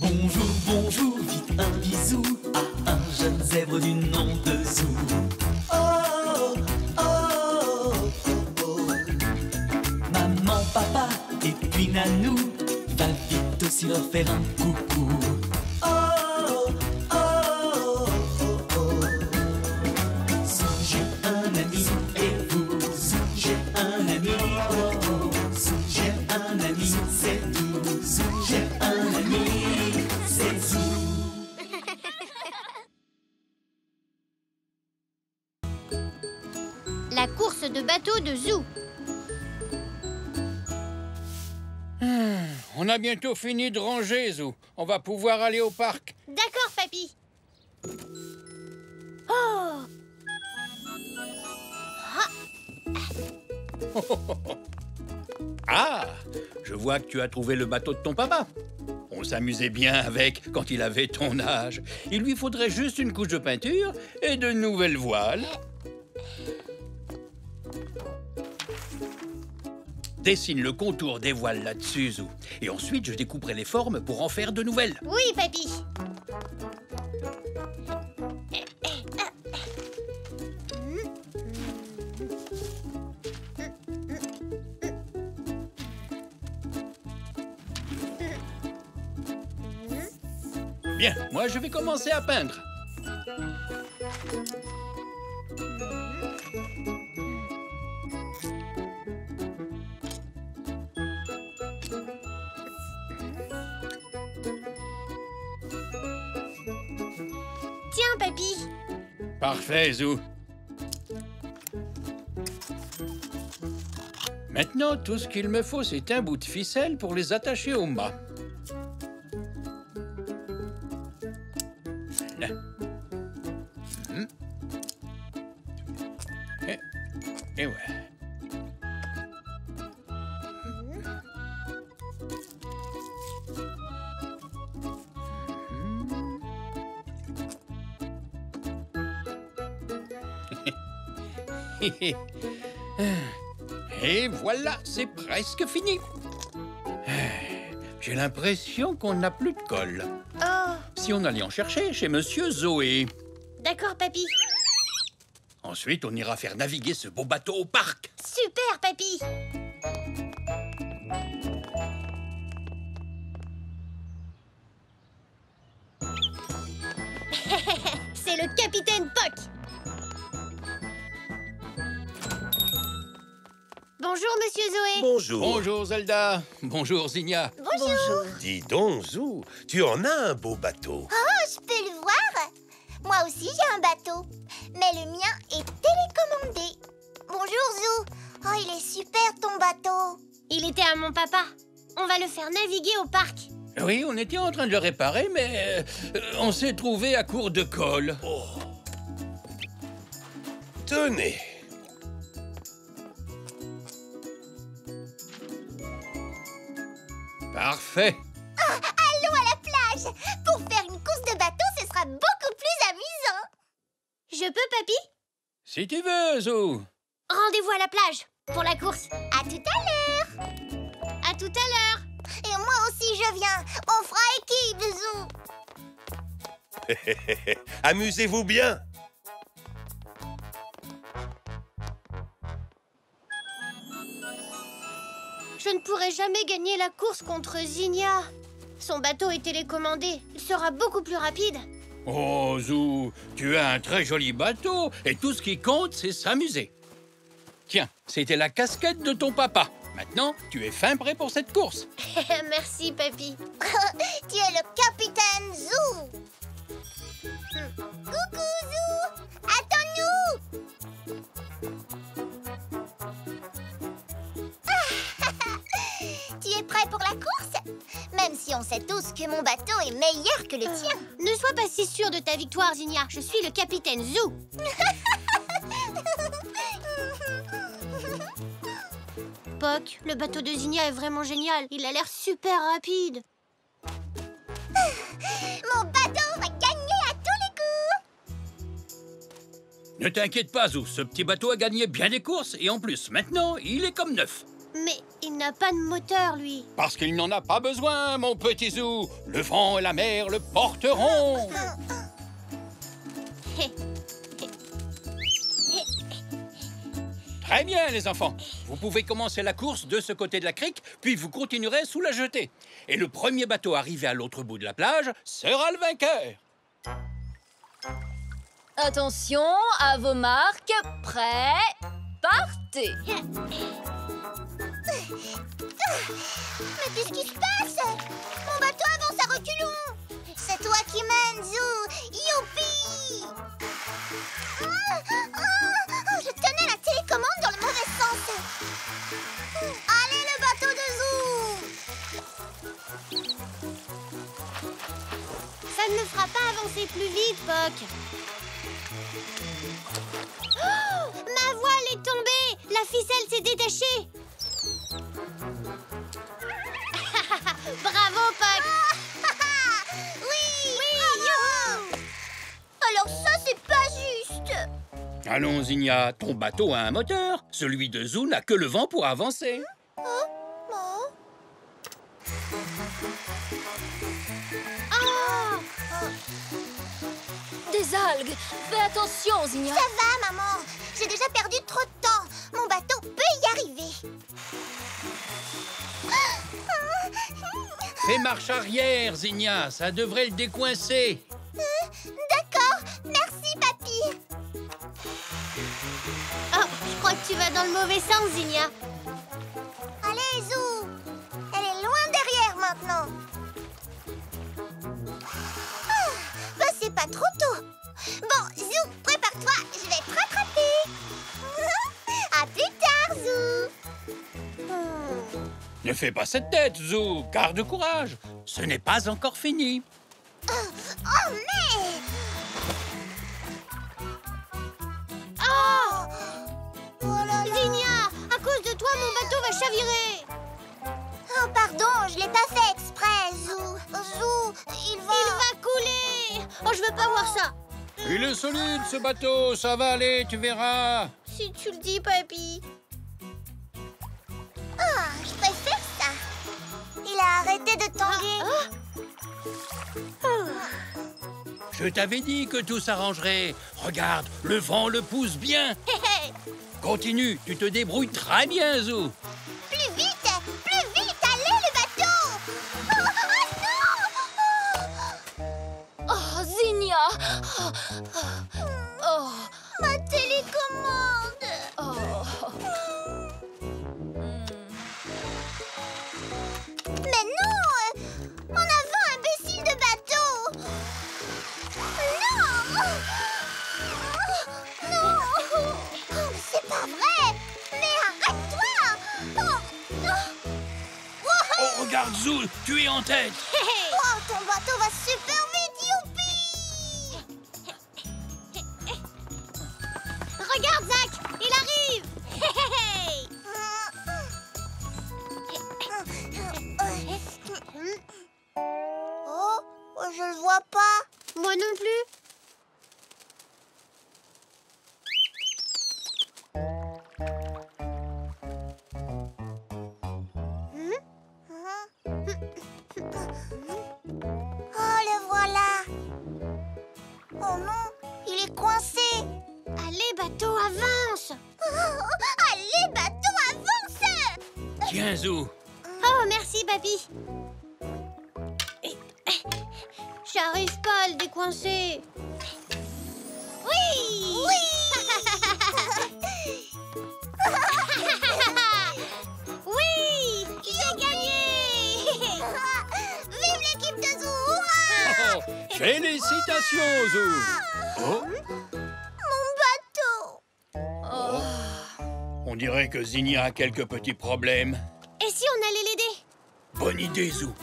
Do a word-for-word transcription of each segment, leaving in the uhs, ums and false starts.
Bonjour, bonjour, dites un bisou à un jeune zèbre du nom de Zou. Oh, oh, oh, oh. Maman, papa et puis Nanou, va vite aussi leur faire un coucou. Oh, oh, oh, oh. Zou, j'ai un ami et vous, Zou, j'ai un ami. Oh, oh. Zou, j'ai un ami, c'est tout. Zou, j'ai un ami, c'est Zou. La course de bateau de Zou. Hmm, on a bientôt fini de ranger, Zou. On va pouvoir aller au parc. D'accord, papy. Oh! Ah, je vois que tu as trouvé le bateau de ton papa. On s'amusait bien avec quand il avait ton âge. Il lui faudrait juste une couche de peinture et de nouvelles voiles. Dessine le contour des voiles là-dessus, Zou. Et ensuite, je découperai les formes pour en faire de nouvelles. Oui, papy. Bien, moi je vais commencer à peindre. Tiens, papy. Parfait, Zou. Maintenant, tout ce qu'il me faut, c'est un bout de ficelle pour les attacher au mât. Là. Hum. Et, et voilà. Et voilà, c'est presque fini. J'ai l'impression qu'on n'a plus de colle. Oh, Si on allait en chercher chez Monsieur Zoé. d'accord, papy. Ensuite, on ira faire naviguer ce beau bateau au parc. Super, papy. C'est le capitaine Poc. Bonjour, monsieur Zoé. Bonjour. Bonjour Zelda. Bonjour Zinnia. Bonjour. Dis donc, Zou, tu en as un beau bateau. Oh, je peux le voir? Moi aussi, j'ai un bateau. Mais le mien est télécommandé. Bonjour, Zou. Oh, il est super, ton bateau. Il était à mon papa. On va le faire naviguer au parc. Oui, on était en train de le réparer, mais euh, on s'est trouvé à court de colle. Oh. Tenez. Parfait. Oh, allons à la plage. Pour faire une course de bateau, ce sera beaucoup plus amusant. Je peux, papy? Si tu veux, Zou. Rendez-vous à la plage pour la course. À tout à l'heure. À tout à l'heure. Et moi aussi, je viens. On fera équipe, Zou. Amusez-vous bien. Je ne pourrai jamais gagner la course contre Zinnia. Son bateau est télécommandé. Il sera beaucoup plus rapide. Oh, Zou, tu as un très joli bateau et tout ce qui compte, c'est s'amuser. Tiens, c'était la casquette de ton papa. Maintenant, tu es fin prêt pour cette course. Merci, papy. Tu es le capitaine Zou. Coucou, Zou. Attends-nous. Tu es prêt pour la course? Même si on sait tous que mon bateau est meilleur que le tien. Ne sois pas si sûre de ta victoire, Zinnia. Je suis le capitaine Zou. Poc, le bateau de Zinnia est vraiment génial. Il a l'air super rapide. Mon bateau va gagner à tous les coups. Ne t'inquiète pas, Zou, ce petit bateau a gagné bien des courses et en plus, maintenant, il est comme neuf. Mais il n'a pas de moteur, lui. Parce qu'il n'en a pas besoin, mon petit Zou. Le vent et la mer le porteront. Très bien, les enfants. Vous pouvez commencer la course de ce côté de la crique, puis vous continuerez sous la jetée. Et le premier bateau arrivé à l'autre bout de la plage sera le vainqueur. Attention, à vos marques, prêts, partez. Mais qu'est-ce qui se passe? Mon bateau avance à reculons. C'est toi qui mènes, Zou. Youpi! Ah, ah, je tenais la télécommande dans le mauvais sens. Allez, le bateau de Zou! Ça ne me fera pas avancer plus vite, Poc. Oh, ma voile est tombée. La ficelle s'est détachée. Bravo, Poc. Oui! Oui! Youhou! Alors ça, c'est pas juste. Allons, Zinnia, ton bateau a un moteur. Celui de Zou n'a que le vent pour avancer. Oh. Oh, Des algues. Fais attention, Zinnia. Ça va, maman. J'ai déjà perdu trop de temps. Mon bateau peut y arriver. Fais marche arrière, Zinnia. Ça devrait le décoincer. D'accord. Merci, papy. oh, je crois que tu vas dans le mauvais sens, Zinnia. Allez, Zou. Elle est loin derrière maintenant. Ah, bah, c'est pas trop tôt. Bon, Zou, prépare-toi. Je vais te rattraper. À plus tard, Zou. Hmm. Ne fais pas cette tête, Zou. Garde courage. Ce n'est pas encore fini. Oh, mais... Oh, Oh là là. Zinnia, à cause de toi, mon bateau va chavirer. Oh, pardon, je l'ai pas fait exprès, Zou. Zou, il va... Il va couler. Oh, je veux pas voir ça. Il est solide, ce bateau. Ça va aller, tu verras. Si tu le dis, papy. Ah, je préfère ça. Il a arrêté de tanguer. Je t'avais dit que tout s'arrangerait. Regarde, le vent le pousse bien. Hé, hé. Continue, tu te débrouilles très bien, Zou. Plus vite, plus vite, allez le bateau. Oh, oh, non. Oh, Zinnia. Oh, Ma télécommande. oh. Mais non, euh, en avant, imbécile de bateau. Non. Non. Oh, c'est pas vrai. Mais arrête-toi. Oh, non. Oh, regarde, Zou, tu es en tête. Oh, ton bateau va super vite, youpi. Regarde, Zach, il arrive. Hé, hé, hé. Oh, je le vois pas. Moi non plus. Oh, le voilà. Oh non, il est coincé. Allez, bateau, avance. Oh, allez, bateau, avance. Tiens, Zou. Oh, merci, papy. J'arrive pas à le décoincer. Oui. Oui. Oui, j'ai gagné. Vive l'équipe de Zou. Oh, félicitations, Zou. Oh, Mon bateau. on dirait que Zinnia a quelques petits problèmes. Et si on allait l'aider? Bonne idée, Zou.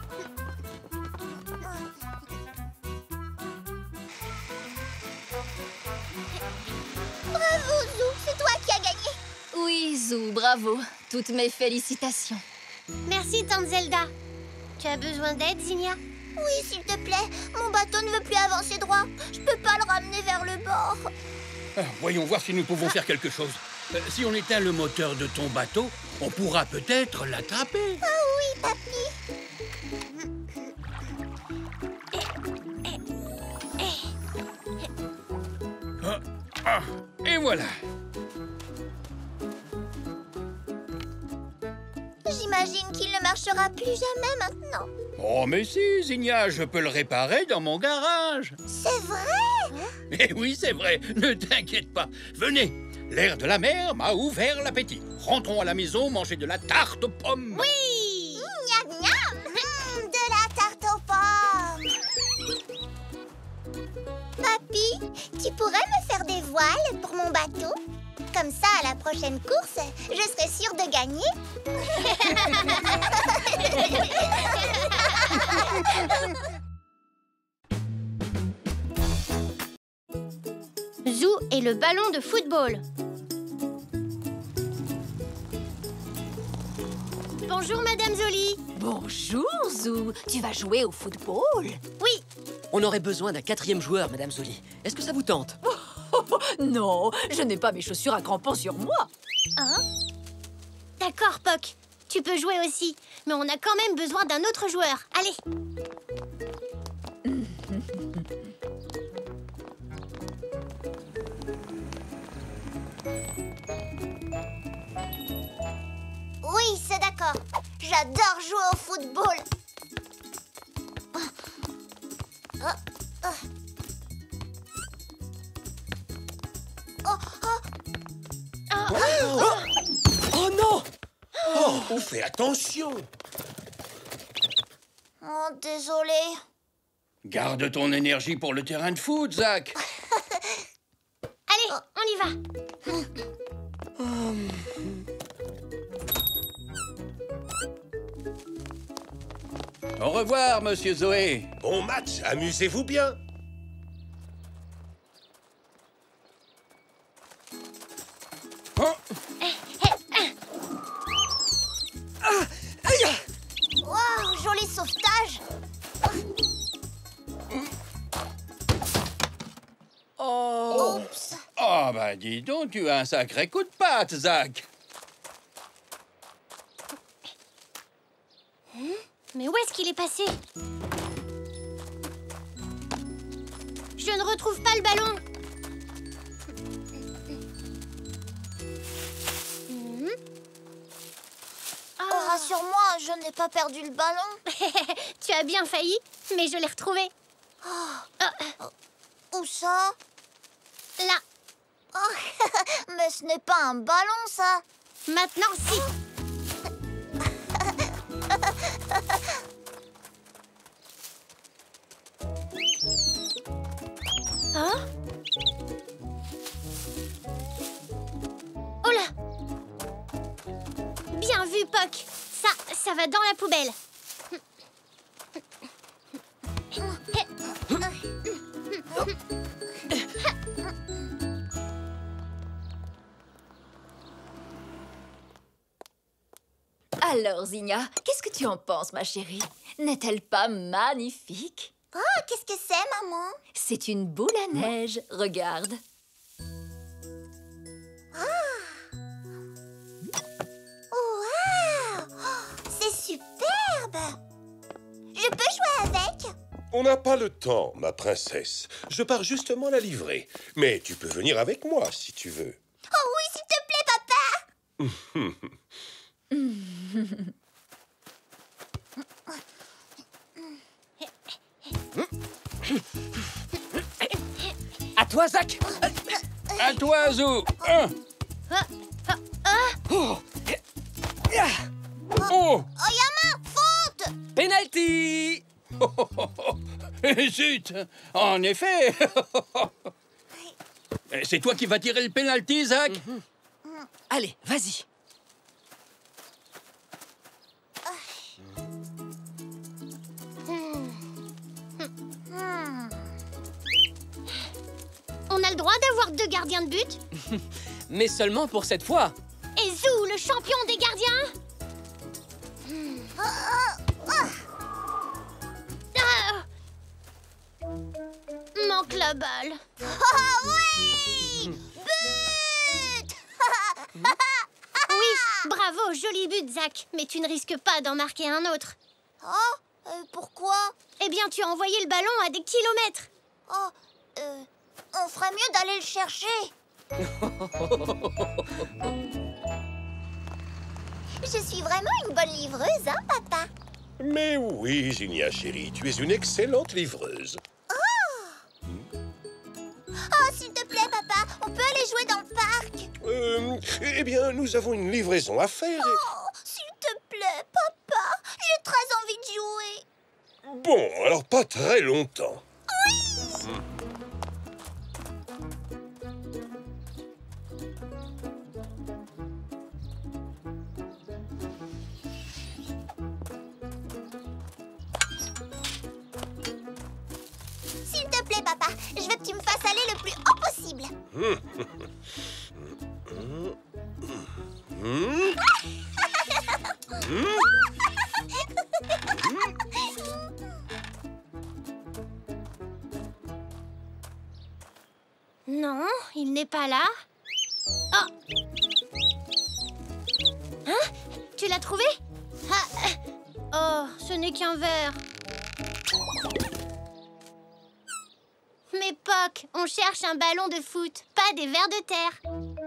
Bravo, Zou, c'est toi qui as gagné. Oui, Zou, bravo. Toutes mes félicitations. Merci, tante Zelda. Tu as besoin d'aide, Zinnia? Oui, s'il te plaît, mon bateau ne veut plus avancer droit. Je peux pas le ramener vers le bord. Ah, voyons voir si nous pouvons faire quelque chose. Euh, si on éteint le moteur de ton bateau, on pourra peut-être l'attraper. Oh oui, papy. Ah, ah, et voilà. J'imagine qu'il ne marchera plus jamais maintenant. Oh, mais si, Zinnia, je peux le réparer dans mon garage. C'est vrai? Eh oui, c'est vrai, ne t'inquiète pas. Venez, l'air de la mer m'a ouvert l'appétit. Rentrons à la maison manger de la tarte aux pommes. Oui! Miam miam. Hum, de la tarte aux pommes. Papy, tu pourrais me faire des voiles pour mon bateau? Comme ça, à la prochaine course, je serai sûre de gagner. Zou et le ballon de football. Bonjour, Madame Zoli. Bonjour, Zou. Tu vas jouer au football? Oui, On aurait besoin d'un quatrième joueur, Madame Zoli. Est-ce que ça vous tente? Non, je n'ai pas mes chaussures à crampons sur moi. d'accord, Poc. Tu peux jouer aussi, mais on a quand même besoin d'un autre joueur. Allez. Oui, c'est d'accord. J'adore jouer au football. Oh non! Oh, fais attention. Oh, désolé. Garde ton énergie pour le terrain de foot, Zach. Allez, on y va. Au revoir, Monsieur Zoé. Bon match, amusez-vous bien. Oh, Wow, joli sauvetage. Oh! Oups. oh, bah dis donc, tu as un sacré coup de patte, Zach. Mais où est-ce qu'il est passé? Je ne retrouve pas le ballon. Hmm. Oh, Ah. rassure-moi, je n'ai pas perdu le ballon. Tu as bien failli, mais je l'ai retrouvé. Où ça? Là, Oh, mais ce n'est pas un ballon, ça. maintenant, si. Hein? Oh là! Bien vu, Poc. Ça, ça va dans la poubelle. Alors, Zinnia, qu'est-ce que tu en penses, ma chérie? N'est-elle pas magnifique? Oh, qu'est-ce que c'est, maman? C'est une boule à neige, regarde. Wow! Oh, c'est superbe! Je peux jouer avec? On n'a pas le temps, ma princesse. Je pars justement la livrer. Mais tu peux venir avec moi, si tu veux. Oh oui, s'il te plaît, papa! À toi, Zach! À toi, Zou. Un. Oh! Oh, Oyama, faute! Penalty! oh, oh, oh, oh. Zut. En effet. C'est toi qui vas tirer le pénalty, Zach. Allez, vas-y. On a le droit d'avoir deux gardiens de but? Mais seulement pour cette fois. Et Zou, le champion des gardiens? Ah. Manque la balle. Oh oui! But! au joli but, Zach. Mais tu ne risques pas d'en marquer un autre. Oh, euh, pourquoi? Eh bien, tu as envoyé le ballon à des kilomètres. Oh, euh, on ferait mieux d'aller le chercher. Je suis vraiment une bonne livreuse, hein, papa? Mais oui, Zinnia chérie, tu es une excellente livreuse. Oh, s'il te plaît, papa, on peut aller jouer dans le parc? Euh, eh bien, nous avons une livraison à faire. et- Oh, s'il te plaît, papa, j'ai très envie de jouer. Bon, alors pas très longtemps. S'il te plaît, papa, je veux que tu me fasses aller le plus haut possible. Non, il n'est pas là. Oh! Hein? Tu l'as trouvé? Ah, euh, oh, ce n'est qu'un verre. Mais Poc, on cherche un ballon de foot, pas des vers de terre.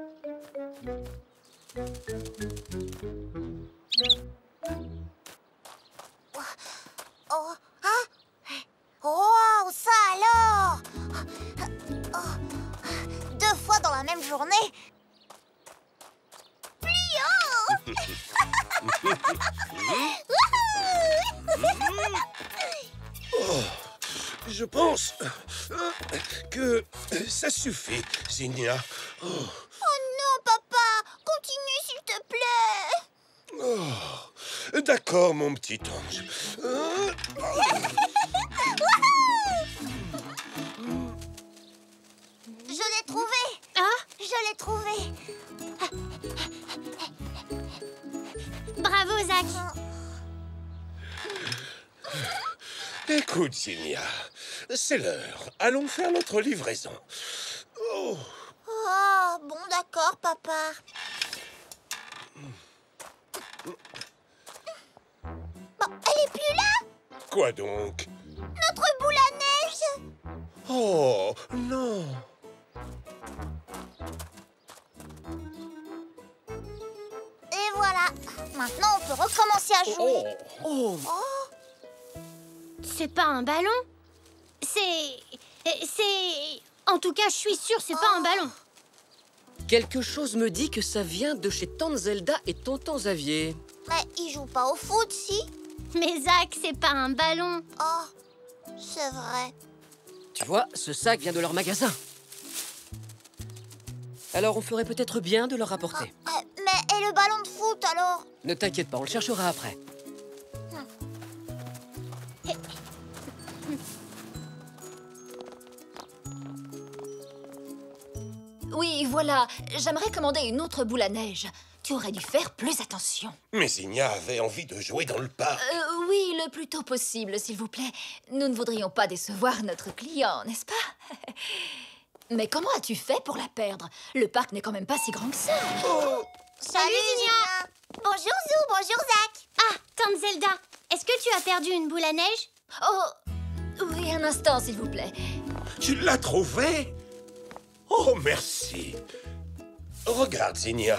Oh, hein? Oh, ça alors! Oh, deux fois dans la même journée? Pliant! Je pense euh, que ça suffit, Zinnia. Oh, Oh non, papa! Continue, s'il te plaît! oh. D'accord, mon petit ange. Euh, Je l'ai trouvé! Ah, Je l'ai trouvé! bravo, Zach. Écoute, Zinnia, c'est l'heure. Allons faire notre livraison. Oh, Oh, bon, d'accord, papa. Bon, elle est plus là? quoi donc? Notre boule à neige? Oh, non. Et voilà. Maintenant, on peut recommencer à jouer. Oh, C'est pas un ballon. C'est... C'est... En tout cas, je suis sûre, c'est pas un ballon. quelque chose me dit que ça vient de chez Tante Zelda et Tonton Xavier. Mais ils jouent pas au foot, si? Mais Zach, c'est pas un ballon. Oh, c'est vrai. Tu vois, ce sac vient de leur magasin. Alors on ferait peut-être bien de leur rapporter. Euh, mais et le ballon de foot, alors? Ne t'inquiète pas, on le cherchera après. Oui, voilà. J'aimerais commander une autre boule à neige. Tu aurais dû faire plus attention. Mais Zinnia avait envie de jouer dans le parc. Euh, oui, le plus tôt possible, s'il vous plaît. Nous ne voudrions pas décevoir notre client, n'est-ce pas? Mais comment as-tu fait pour la perdre? Le parc n'est quand même pas si grand que ça. Salut, Zinnia! Bonjour, Zou, bonjour, Zach! Ah, Tante Zelda, est-ce que tu as perdu une boule à neige? Oh, oui, un instant, s'il vous plaît. Tu l'as trouvé? Oh, merci. Regarde, Zinnia.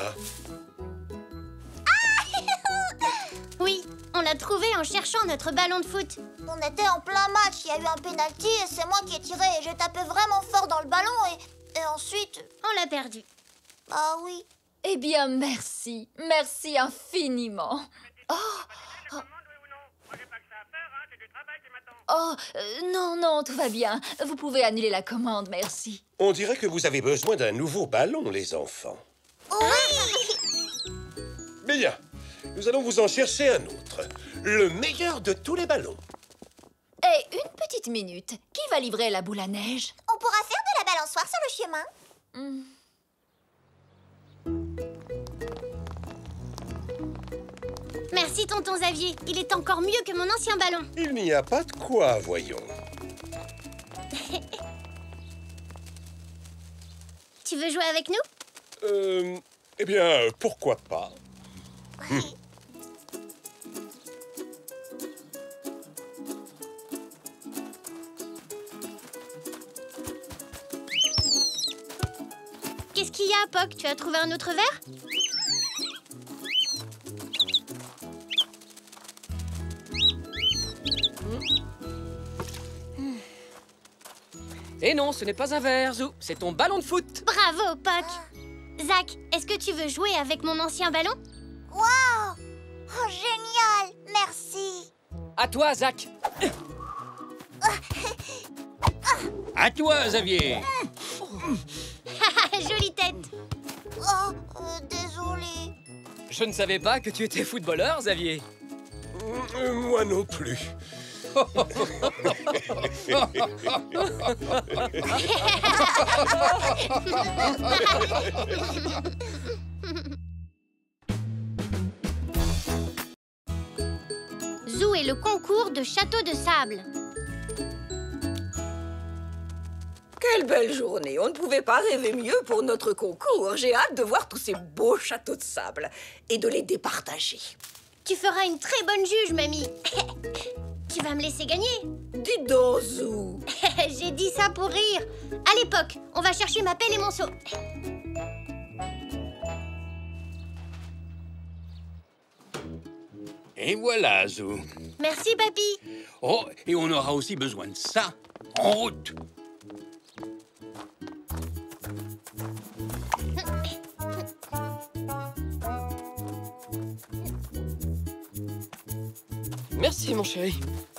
Oui, on l'a trouvé en cherchant notre ballon de foot. On était en plein match, il y a eu un penalty et c'est moi qui ai tiré et j'ai tapé vraiment fort dans le ballon et, et ensuite... On l'a perdu. Ah oui. Eh bien, merci. Merci infiniment. Oh, oh. Oh, euh, non, non, tout va bien. Vous pouvez annuler la commande, merci. On dirait que vous avez besoin d'un nouveau ballon, les enfants. Oui! Bien, nous allons vous en chercher un autre. Le meilleur de tous les ballons. Et une petite minute. Qui va livrer la boule à neige? On pourra faire de la balançoire sur le chemin. Hmm. Merci, tonton Xavier. Il est encore mieux que mon ancien ballon. Il n'y a pas de quoi, voyons. Tu veux jouer avec nous? Euh, eh bien, pourquoi pas? Qu'est-ce qu'il y a, Poc? Tu as trouvé un autre verre? Et non, ce n'est pas un verre, Zou. C'est ton ballon de foot. Bravo, Poc. Zach, est-ce que tu veux jouer avec mon ancien ballon? Waouh! Oh, génial! Merci! À toi, Zach. À toi, Xavier. Jolie tête. Oh, euh, désolé. Je ne savais pas que tu étais footballeur, Xavier. Euh, Moi non plus. Zou et le concours de château de sable. Quelle belle journée! On ne pouvait pas rêver mieux pour notre concours. J'ai hâte de voir tous ces beaux châteaux de sable et de les départager. Tu feras une très bonne juge, mamie. Tu vas me laisser gagner. Dis donc, Zou! J'ai dit ça pour rire. À l'époque, on va chercher ma pelle et mon seau. Et voilà, Zou. Merci, papy. Oh, et on aura aussi besoin de ça. En route. Merci, mon chéri.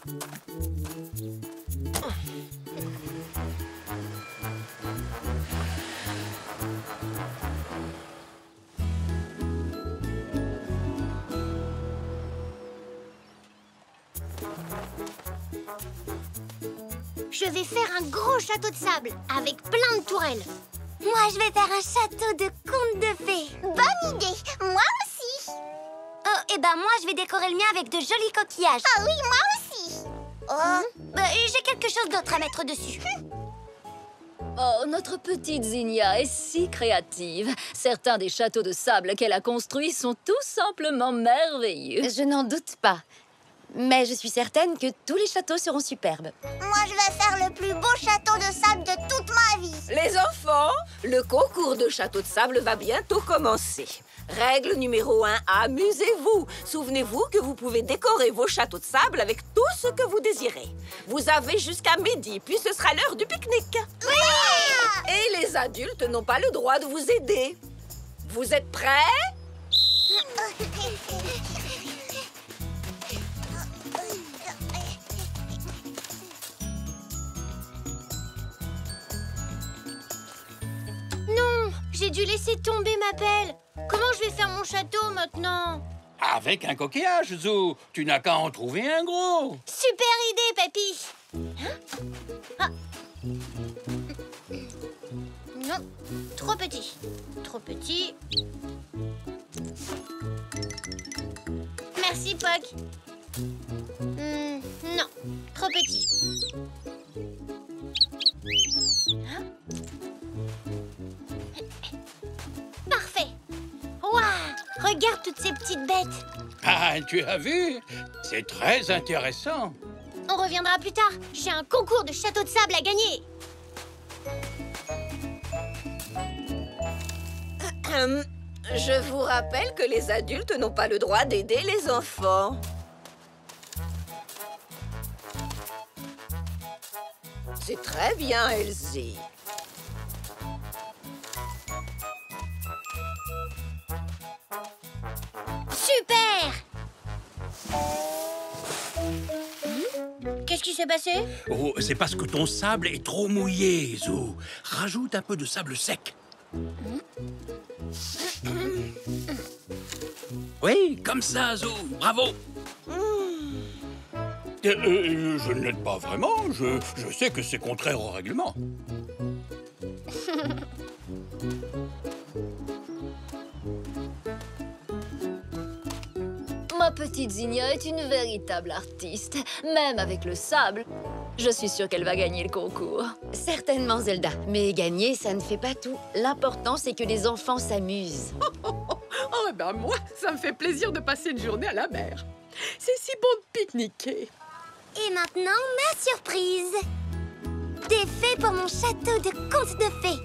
Je vais faire un gros château de sable avec plein de tourelles. Moi, je vais faire un château de contes de fées. Bonne idée. Moi aussi. Oh, et ben moi, je vais décorer le mien avec de jolis coquillages. Ah oui, moi aussi. Oh, bah, j'ai quelque chose d'autre à mettre dessus. Oh, notre petite Zinnia est si créative. Certains des châteaux de sable qu'elle a construits sont tout simplement merveilleux. Je n'en doute pas. Mais je suis certaine que tous les châteaux seront superbes. Moi, je vais faire le plus beau château de sable de toute ma vie. Les enfants, le concours de château de sable va bientôt commencer. Règle numéro un, amusez-vous. Souvenez-vous que vous pouvez décorer vos châteaux de sable avec tout ce que vous désirez. Vous avez jusqu'à midi, puis ce sera l'heure du pique-nique. Oui! Et les adultes n'ont pas le droit de vous aider. Vous êtes prêts? Non, j'ai dû laisser tomber ma pelle. Comment je vais faire mon château maintenant? Avec un coquillage, Zou. Tu n'as qu'à en trouver un gros. Super idée, papy. Hein? Ah. Non, trop petit. Trop petit. Merci, Poc. Hmm, non, trop petit. Hein? Parfait. Waouh! Regarde toutes ces petites bêtes. Ah, tu as vu? C'est très intéressant. On reviendra plus tard. J'ai un concours de château de sable à gagner. Je vous rappelle que les adultes n'ont pas le droit d'aider les enfants. C'est très bien, Elsie. Super! Hmm? Qu'est-ce qui s'est passé? Oh, c'est parce que ton sable est trop mouillé, Zou. Rajoute un peu de sable sec. Oui, comme ça, Zou. Bravo. Euh, euh, je ne l'aide pas vraiment. Je, je sais que c'est contraire au règlement. Ma petite Zinnia est une véritable artiste. Même avec le sable, je suis sûre qu'elle va gagner le concours. Certainement, Zelda. Mais gagner, ça ne fait pas tout. L'important, c'est que les enfants s'amusent. Oh, eh ben moi, ça me fait plaisir de passer une journée à la mer. C'est si bon de pique-niquer. Et maintenant, ma surprise. Des fées pour mon château de conte de fées.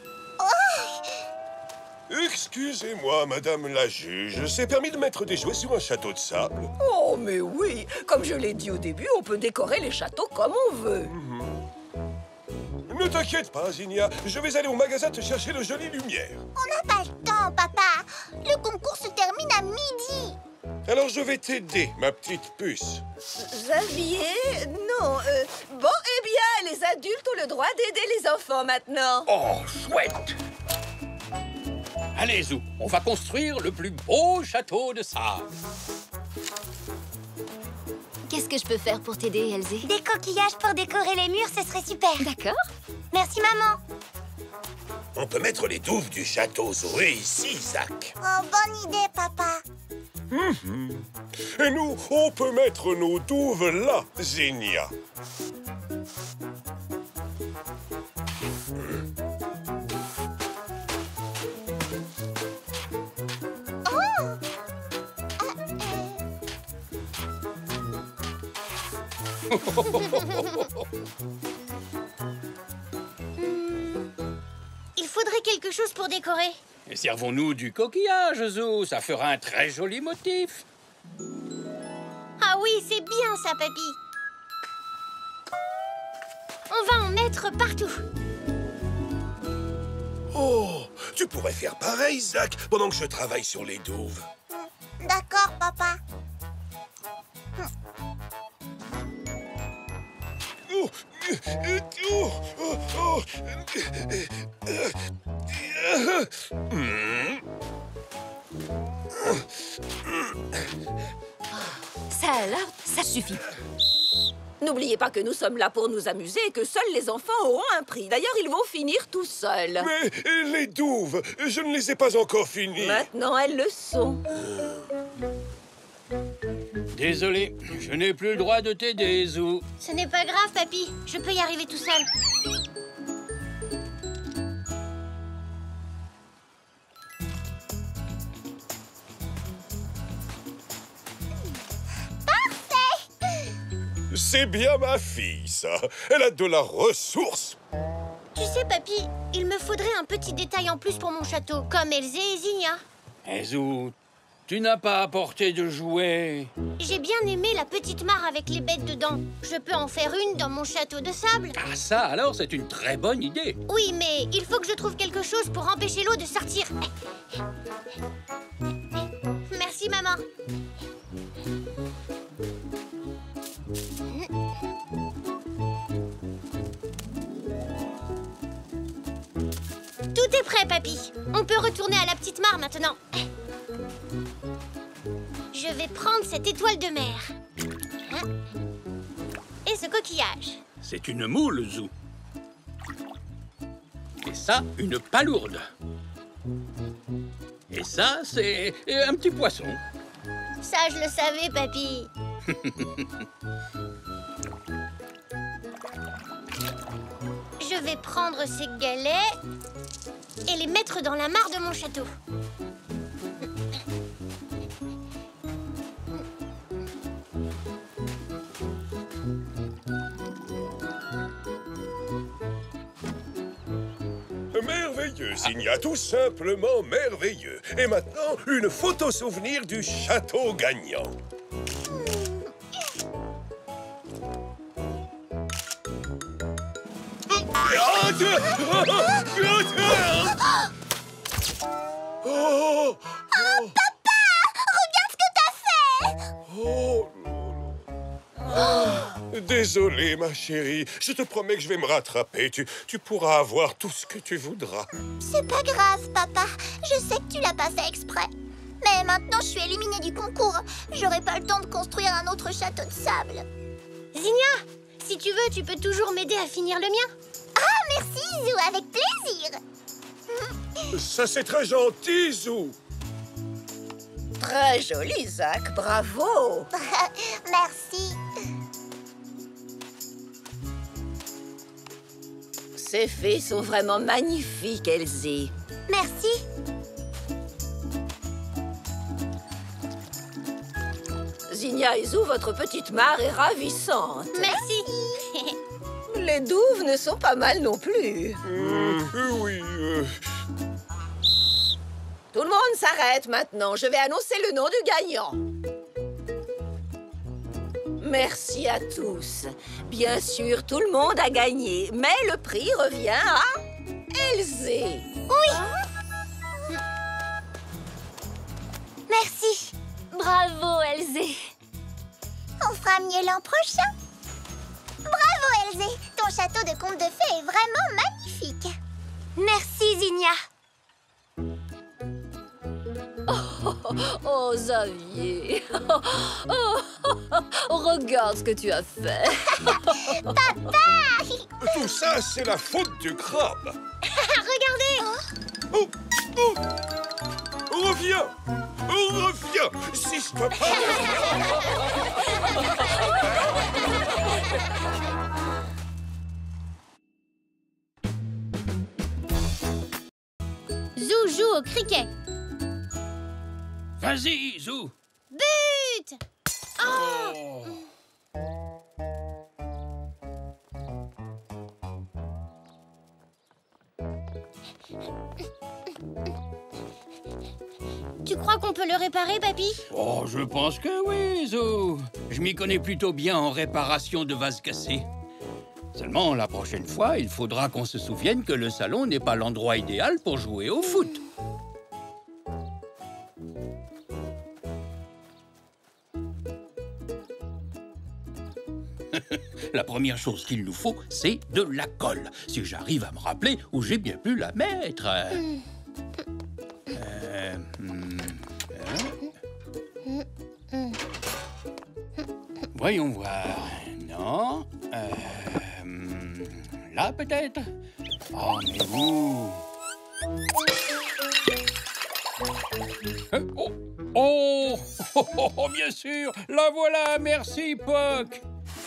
Oh! Excusez-moi, madame la juge. C'est permis de mettre des jouets sur un château de sable? Oh, mais oui. Comme je l'ai dit au début, on peut décorer les châteaux comme on veut. Mm-hmm. Ne t'inquiète pas, Zinnia. Je vais aller au magasin te chercher de jolies lumières. On n'a pas le temps, papa. Le concours se termine à midi. Alors je vais t'aider, ma petite puce. Xavier? Non. Euh, bon, eh bien, les adultes ont le droit d'aider les enfants maintenant. Oh, chouette! Allez, Zou, on va construire le plus beau château de sable. Qu'est-ce que je peux faire pour t'aider, Elsie? Des coquillages pour décorer les murs, ce serait super. D'accord. Merci, maman. On peut mettre les douves du château Zoé ici, Zach. Oh, bonne idée, papa. Mmh. Et nous, on peut mettre nos douves là, Zinnia. Il faudrait quelque chose pour décorer. Et servons-nous du coquillage, Zou. Ça fera un très joli motif. Ah oui, c'est bien ça, papy. On va en mettre partout. Oh, tu pourrais faire pareil, Zach, pendant que je travaille sur les douves. D'accord, papa. Oh, oh, oh, oh. Ça alors, ça suffit. N'oubliez pas que nous sommes là pour nous amuser et que seuls les enfants auront un prix. D'ailleurs, ils vont finir tout seuls. Mais les douves, je ne les ai pas encore finies. Maintenant, elles le sont. Désolé, je n'ai plus le droit de t'aider, Zou. Ce n'est pas grave, papy. Je peux y arriver tout seul. C'est bien ma fille, ça. Elle a de la ressource. Tu sais, papy, il me faudrait un petit détail en plus pour mon château, comme Elsie et Zinnia. Eh, Zou, tu n'as pas apporté de jouets. J'ai bien aimé la petite mare avec les bêtes dedans. Je peux en faire une dans mon château de sable. Ah, ça, alors, c'est une très bonne idée. Oui, mais il faut que je trouve quelque chose pour empêcher l'eau de sortir. Merci, maman. Tout est prêt, papy. On peut retourner à la petite mare maintenant. Je vais prendre cette étoile de mer. Et ce coquillage. C'est une moule, Zou. Et ça, une palourde. Et ça, c'est un petit poisson. Ça, je le savais, papy. Je vais prendre ces galets et les mettre dans la mare de mon château. Merveilleux, Zinnia, tout simplement merveilleux. Et maintenant, une photo souvenir du château gagnant. Oh, papa! Regarde ce que t'as fait! Oh, oh. Désolé, ma chérie. Je te promets que je vais me rattraper. Tu, tu pourras avoir tout ce que tu voudras. C'est pas grave, papa. Je sais que tu l'as pas fait exprès. Mais maintenant, je suis éliminée du concours. J'aurai pas le temps de construire un autre château de sable. Zinnia, si tu veux, tu peux toujours m'aider à finir le mien. Ah, merci, Zou, avec plaisir. Ça, c'est très gentil, Zou. Très joli, Zach. Bravo. Merci. Ces fées sont vraiment magnifiques, Elsie. Merci. Zinnia et Zou, votre petite mare est ravissante. Merci. Les douves ne sont pas mal non plus. Euh, euh, oui. euh, Tout le monde s'arrête maintenant. Je vais annoncer le nom du gagnant. Merci à tous. Bien sûr, tout le monde a gagné, mais le prix revient à Elzé. Oui. Merci. Bravo, Elzé. On fera mieux l'an prochain. Bravo, Elzé. Ton château de conte de fées est vraiment magnifique. Merci, Zinnia. Oh, oh, Xavier. Oh, oh, oh, regarde ce que tu as fait. Papa. Tout ça, c'est la faute du crabe. Regardez. Oh, oh. Reviens. Oh, reviens. Si je te parle. Zou joue au cricket. Vas-y, Zou. But. Oh. Tu crois qu'on peut le réparer, papy? Oh, je pense que oui, Zou. Je m'y connais plutôt bien en réparation de vases cassés. Seulement, la prochaine fois, il faudra qu'on se souvienne que le salon n'est pas l'endroit idéal pour jouer au foot. La première chose qu'il nous faut, c'est de la colle. Si j'arrive à me rappeler où j'ai bien pu la mettre. Euh, euh, hmm, hein. Voyons voir. Non. Euh, hmm, là, peut-être. Oh, mais où? Euh, oh, oh, oh, oh, oh, bien sûr. La voilà. Merci, Puck.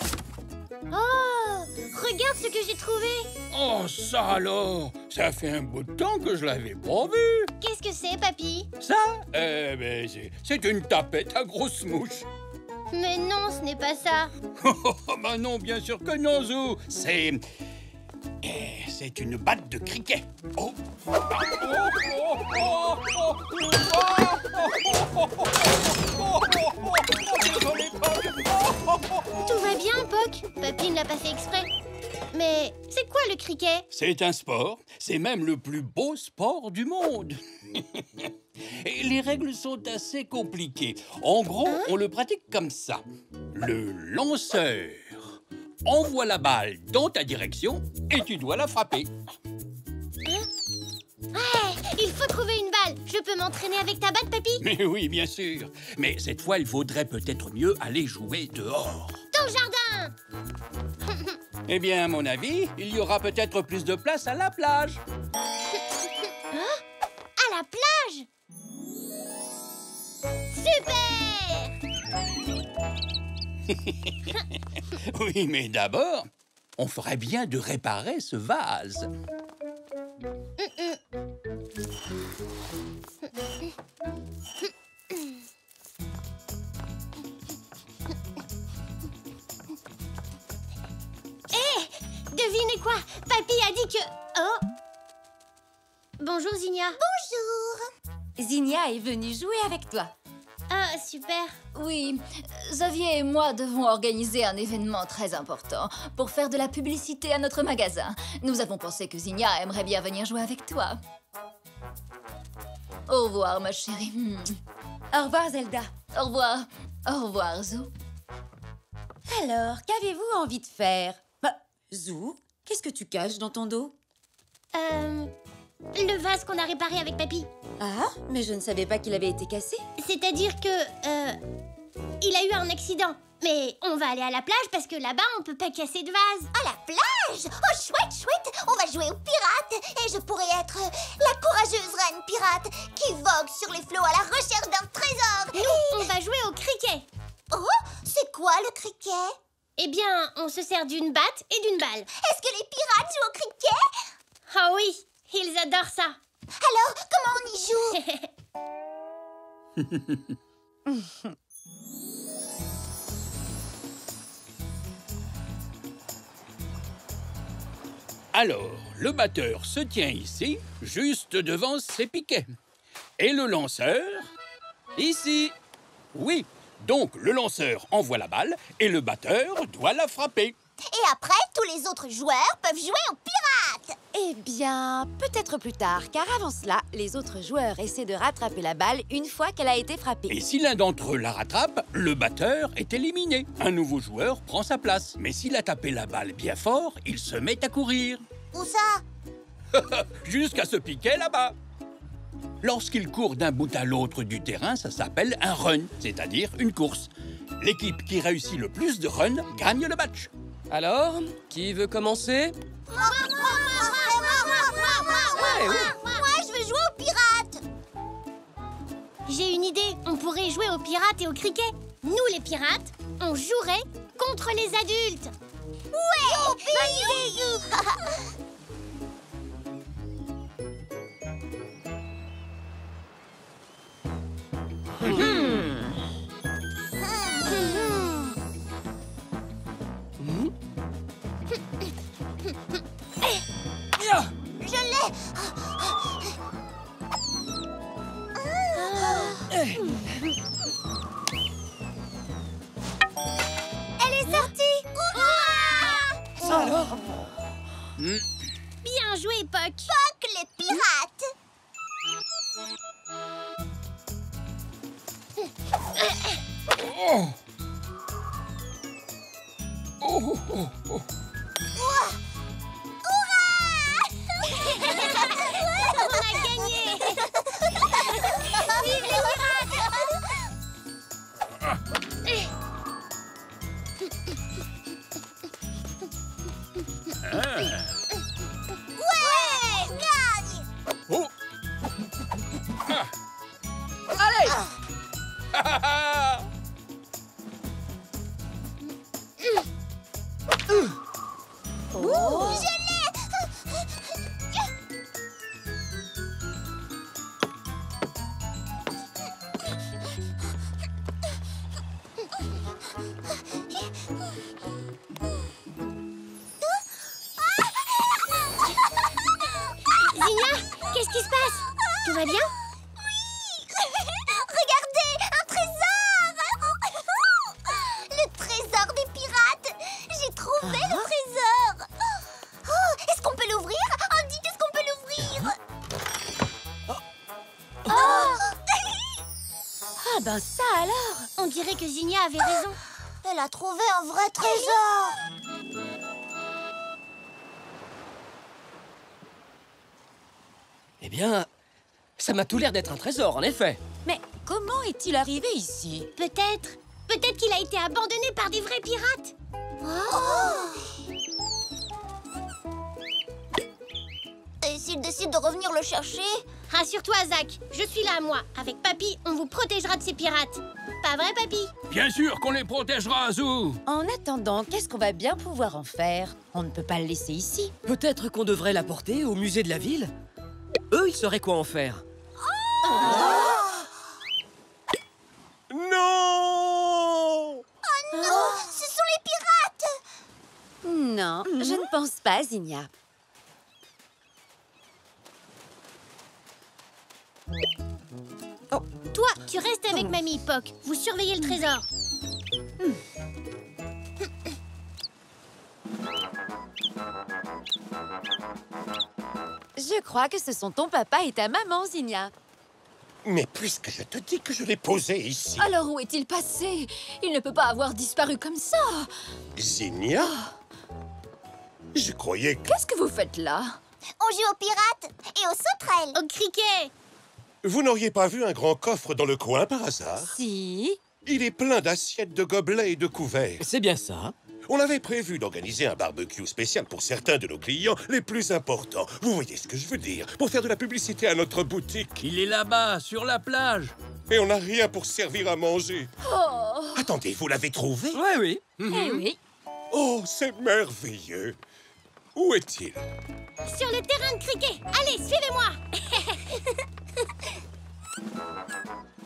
Oh, regarde ce que j'ai trouvé. Oh, ça alors! Ça fait un bout de temps que je l'avais pas vu! Qu'est-ce que c'est, papy? Ça? Eh ben, c'est- c'est une tapette à grosses mouches! Mais non, ce n'est pas ça. Oh, bah non, bien sûr que non, Zou! C'est... eh, c'est une batte de cricket! Oh! Oh, oh, oh, oh, oh, oh, oh, désolé, Puck. Tout va bien, Puck. Papy ne l'a pas fait exprès. Mais c'est quoi le cricket? C'est un sport, c'est même le plus beau sport du monde. Et les règles sont assez compliquées. En gros, on le pratique comme ça. Le lanceur envoie la balle dans ta direction et tu dois la frapper. Ouais, il faut trouver une balle. Je peux m'entraîner avec ta batte, papy? Mais oui, bien sûr. Mais cette fois, il vaudrait peut-être mieux aller jouer dehors. Dans le jardin. Eh bien, à mon avis, il y aura peut-être plus de place à la plage. Hein? À la plage? Super! Oui, mais d'abord, on ferait bien de réparer ce vase. Hé, devinez quoi? Papy a dit que... Oh! Bonjour, Zinnia. Bonjour. Zinnia est venue jouer avec toi. Ah, super. Oui, Xavier et moi devons organiser un événement très important pour faire de la publicité à notre magasin. Nous avons pensé que Zinnia aimerait bien venir jouer avec toi. Au revoir, ma chérie. Hmm. Au revoir, Zelda. Au revoir. Au revoir, Zou. Alors, qu'avez-vous envie de faire? Bah, Zou, qu'est-ce que tu caches dans ton dos? Euh... Le vase qu'on a réparé avec papy. Ah, mais je ne savais pas qu'il avait été cassé. C'est-à-dire que... Euh... Il a eu un accident. Mais on va aller à la plage parce que là-bas, on peut pas casser de vase. À la plage? Oh, chouette, chouette. On va jouer aux pirates. Et je pourrais être la courageuse reine pirate qui vogue sur les flots à la recherche d'un trésor. Nous, on va jouer au cricket. Oh, c'est quoi le cricket? Eh bien, on se sert d'une batte et d'une balle. Est-ce que les pirates jouent au cricket? Ah oui, ils adorent ça. Alors, comment on y joue? Alors, le batteur se tient ici, juste devant ses piquets. Et le lanceur... Ici. Oui, donc le lanceur envoie la balle et le batteur doit la frapper. Et après, tous les autres joueurs peuvent jouer aux pirates. Eh bien, peut-être plus tard, car avant cela, les autres joueurs essaient de rattraper la balle une fois qu'elle a été frappée. Et si l'un d'entre eux la rattrape, le batteur est éliminé. Un nouveau joueur prend sa place. Mais s'il a tapé la balle bien fort, il se met à courir. Où ça? Jusqu'à ce piquet là-bas. Lorsqu'il court d'un bout à l'autre du terrain, ça s'appelle un run, c'est-à-dire une course. L'équipe qui réussit le plus de runs gagne le match. Alors, qui veut commencer? Moi, moi, moi, moi, moi, je veux jouer aux pirates. J'ai une idée, on pourrait jouer aux pirates et au cricket. Nous, les pirates, on jouerait contre les adultes. Ouais, bonne idée. Je l'ai. Elle est sortie. Ça alors? Bien joué, Puck. Puck, les pirates. Oh. Oh, oh, oh. On a gagné. Vive les pirates. Ouais, gagne. Oh. Allez! Oh, je l'ai. Zina, qu'est-ce qui se passe? Tout va bien? Regardez, un trésor. Le trésor des pirates. J'ai trouvé le trésor. Oh, est-ce qu'on peut l'ouvrir? Oh, dites, est-ce qu'on peut l'ouvrir? Ah ben ça alors! On dirait que Zinnia avait raison. Elle a trouvé un vrai trésor. Eh bien, ça m'a tout l'air d'être un trésor, en effet. Mais comment est-il arrivé ici? Peut-être. Peut-être qu'il a été abandonné par des vrais pirates. Et s'il décide de revenir le chercher? Rassure-toi, Zach. Je suis là, moi. Avec Papy, on vous protégera de ces pirates. Pas vrai, Papy? Bien sûr qu'on les protégera, Zou. En attendant, qu'est-ce qu'on va bien pouvoir en faire? On ne peut pas le laisser ici. Peut-être qu'on devrait l'apporter au musée de la ville? Eux, ils sauraient quoi en faire. Non! Oh non, ce sont les pirates. Non, je ne pense pas, Zinnia. Toi, tu restes avec Mamie, Puck. Vous surveillez le trésor. Je crois que ce sont ton papa et ta maman, Zinnia. Mais puisque je te dis que je l'ai posé ici... Alors où est-il passé? Il ne peut pas avoir disparu comme ça. Zinnia? Je croyais que... Qu'est-ce que vous faites là? On joue aux pirates et aux sauterelles. Au cricket. Vous n'auriez pas vu un grand coffre dans le coin par hasard? Si. Il est plein d'assiettes, de gobelets et de couverts. C'est bien ça. On avait prévu d'organiser un barbecue spécial pour certains de nos clients les plus importants. Vous voyez ce que je veux dire? Pour faire de la publicité à notre boutique. Il est là-bas, sur la plage. Et on n'a rien pour servir à manger. Oh. Attendez, vous l'avez trouvé? Oui, oui. Eh oui. Oh, c'est merveilleux. Où est-il? Sur le terrain de cricket. Allez, suivez-moi.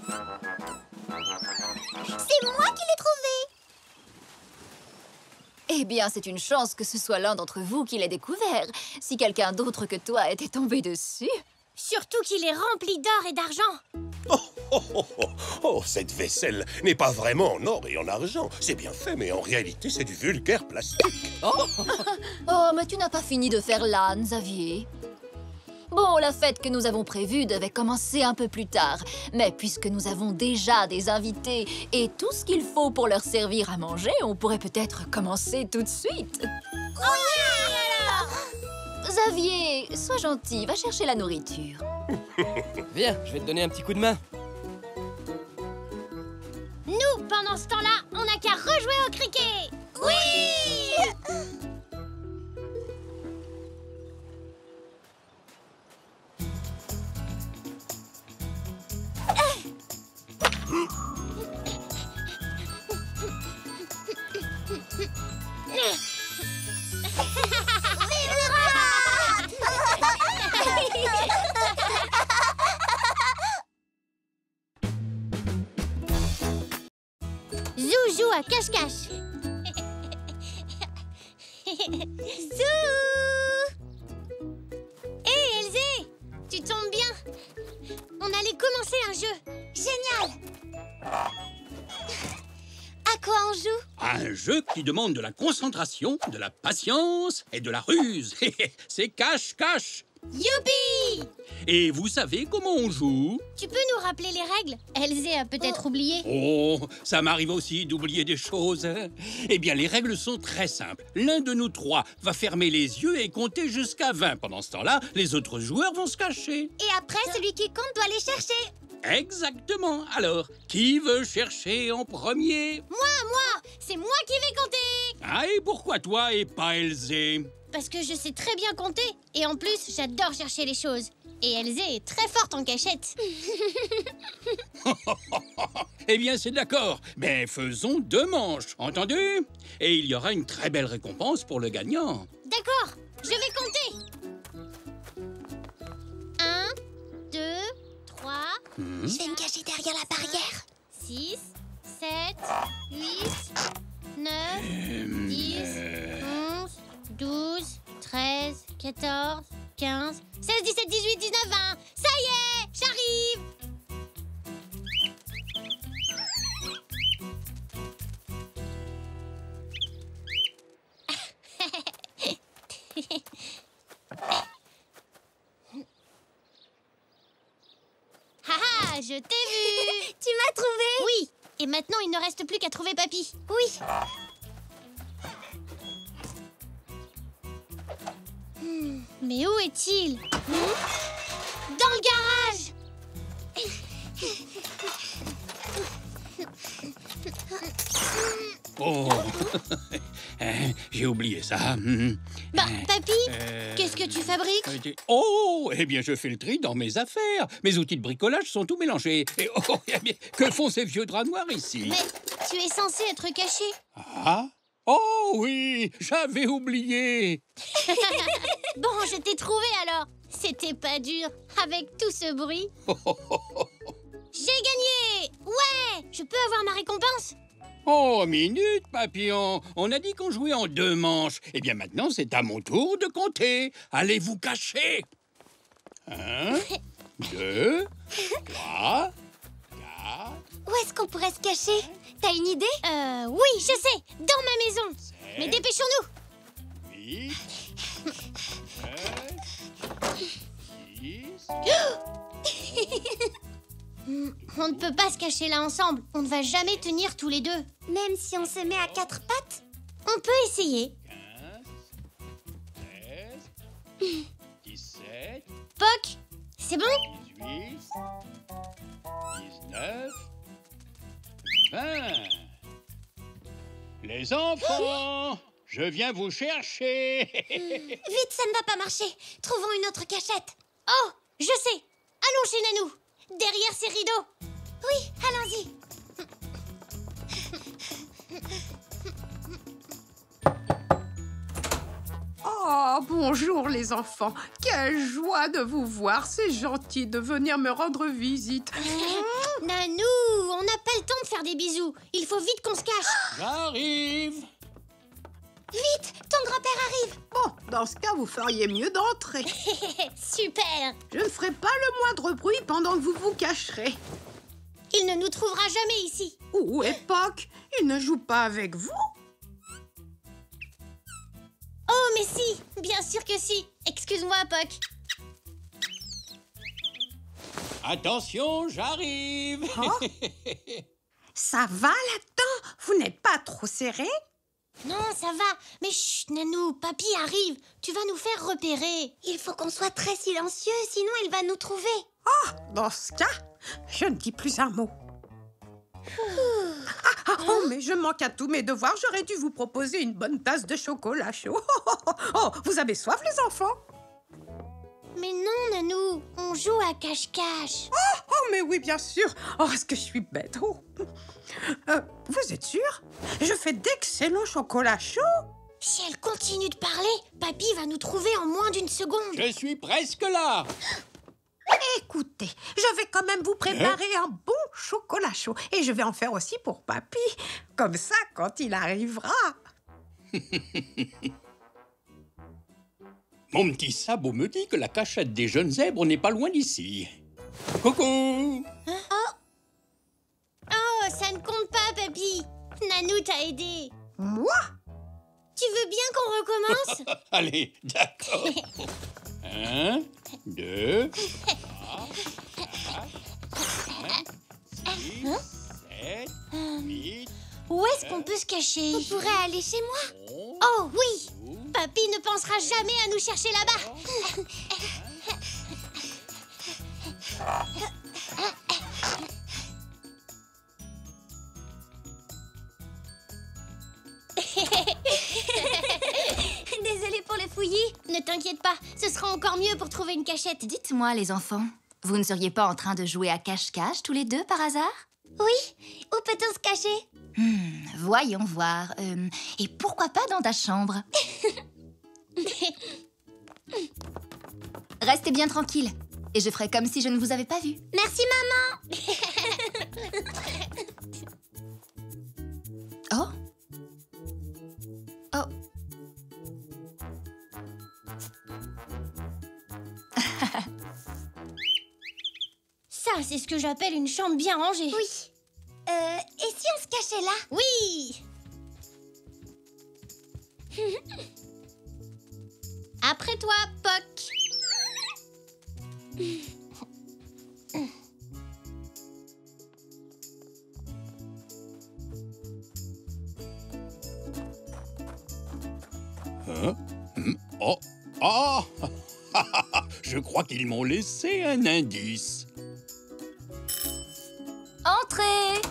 C'est moi qui l'ai trouvé. Eh bien, c'est une chance que ce soit l'un d'entre vous qui l'ait découvert. Si quelqu'un d'autre que toi était tombé dessus... Surtout qu'il est rempli d'or et d'argent. Oh, oh, oh, oh, oh, cette vaisselle n'est pas vraiment en or et en argent. C'est bien fait, mais en réalité, c'est du vulgaire plastique. Oh, oh mais tu n'as pas fini de faire l'âne, Xavier. Bon, la fête que nous avons prévue devait commencer un peu plus tard. Mais puisque nous avons déjà des invités et tout ce qu'il faut pour leur servir à manger, on pourrait peut-être commencer tout de suite. Oh oui, alors! Xavier, sois gentil, va chercher la nourriture. Viens, je vais te donner un petit coup de main. Nous, pendant ce temps-là, on n'a qu'à rejouer au cricket. Oui! Zou joue à cache-cache. Zou! Hé, Elzé, tu tombes bien. On allait commencer un jeu. Génial! À quoi on joue? Un jeu qui demande de la concentration, de la patience et de la ruse. C'est cache-cache. Youpi! Et vous savez comment on joue? Tu peux nous rappeler les règles? Elzé a peut-être oublié. Oh, ça m'arrive aussi d'oublier des choses. Eh bien, les règles sont très simples. L'un de nous trois va fermer les yeux et compter jusqu'à vingt. Pendant ce temps-là, les autres joueurs vont se cacher. Et après, celui qui compte doit les chercher. Exactement. Alors, qui veut chercher en premier? Moi, moi! C'est moi qui vais compter! Ah, et pourquoi toi et pas Elzé? Parce que je sais très bien compter. Et en plus, j'adore chercher les choses. Et Elzé est très forte en cachette. Eh bien, c'est d'accord. Mais faisons deux manches, entendu? Et il y aura une très belle récompense pour le gagnant. D'accord, je vais compter. Un, deux, trois... Mmh. Je vais me cacher derrière la barrière. Six, sept, huit, neuf, Euh, dix, euh, onze, douze, treize, quatorze, quinze, seize, dix-sept, dix-huit, dix-neuf, vingt. Ça y est, j'arrive. Haha, je t'ai vu. Tu m'as trouvé? Oui, et maintenant il ne reste plus qu'à trouver Papy. Oui. Hmm, mais où est-il? Hmm? Dans le garage. Oh, j'ai oublié ça. Bah, Papy, Euh, qu'est-ce que tu fabriques? euh, Oh, eh bien, je fais le tri dans mes affaires. Mes outils de bricolage sont tout mélangés. Et oh, eh bien, que font ces vieux draps noirs ici? Mais tu es censé être caché. Ah? Oh oui, j'avais oublié. Bon, je t'ai trouvé alors. C'était pas dur, avec tout ce bruit. J'ai gagné! Ouais! Je peux avoir ma récompense? Oh, minute, papillon. On a dit qu'on jouait en deux manches. Eh bien, maintenant, c'est à mon tour de compter. Allez vous cacher. Un, deux, trois, quatre... Où est-ce qu'on pourrait se cacher? T'as une idée? Euh, oui, je sais! Dans ma maison! Mais dépêchons-nous! huit, neuf, dix... On ne peut pas se cacher là ensemble. On ne va jamais tenir tous les deux. Même si on se met à quatre pattes? On peut essayer. seize, dix-sept, Poc, c'est bon? dix-huit, dix-neuf, vingt. Les enfants, je viens vous chercher. Vite, ça ne va pas marcher. Trouvons une autre cachette. Oh, je sais. Allons chez Nanou. Derrière ces rideaux. Oui, allons-y. Oh, bonjour les enfants. Quelle joie de vous voir. C'est gentil de venir me rendre visite. Nanou, on n'a pas le temps de faire des bisous. Il faut vite qu'on se cache. J'arrive. Dans ce cas, vous feriez mieux d'entrer. Super! Je ne ferai pas le moindre bruit pendant que vous vous cacherez. Il ne nous trouvera jamais ici. Où est Poc? Il ne joue pas avec vous? Oh, mais si! Bien sûr que si! Excuse-moi, Poc. Attention, j'arrive. Oh. Ça va là-dedans? Vous n'êtes pas trop serré? Non, ça va. Mais chut, Nanou, papy arrive. Tu vas nous faire repérer. Il faut qu'on soit très silencieux, sinon il va nous trouver. Oh, dans ce cas, je ne dis plus un mot. Ah, ah, oh, mais je manque à tous mes devoirs. J'aurais dû vous proposer une bonne tasse de chocolat chaud. Oh, oh, oh, oh, vous avez soif, les enfants? Mais non, Nanou, on joue à cache-cache. Oh, oh, mais oui, bien sûr. Oh, est-ce que je suis bête? Oh. Euh, vous êtes sûr? Je fais d'excellents chocolats chauds. Si elle continue de parler, papy va nous trouver en moins d'une seconde. Je suis presque là. Écoutez, je vais quand même vous préparer un bon chocolat chaud. Et je vais en faire aussi pour papy. Comme ça, quand il arrivera. Mon petit sabot me dit que la cachette des jeunes zèbres n'est pas loin d'ici. Coucou! Hein? Oh! Oh, ça ne compte pas, papy. Nanou t'a aidé. Moi? Tu veux bien qu'on recommence? Allez, d'accord. Un, deux, trois, quatre, cinq, six, sept, huit... Où est-ce qu'on peut se cacher? On pourrait aller chez moi. Oh oui! Papy ne pensera jamais à nous chercher là-bas. Désolée pour le fouillis. Ne t'inquiète pas, ce sera encore mieux pour trouver une cachette. Dites-moi, les enfants, vous ne seriez pas en train de jouer à cache-cache tous les deux par hasard? Oui, où peut-on se cacher? Hmm, voyons voir. Euh, et pourquoi pas dans ta chambre? Restez bien tranquille. Et je ferai comme si je ne vous avais pas vu. Merci, maman. Oh? Oh. Ça, c'est ce que j'appelle une chambre bien rangée. Oui. Euh, et si on se cachait là? Oui. Après toi, Poc. Hein? Oh! Oh! Je crois qu'ils m'ont laissé un indice. Entrez!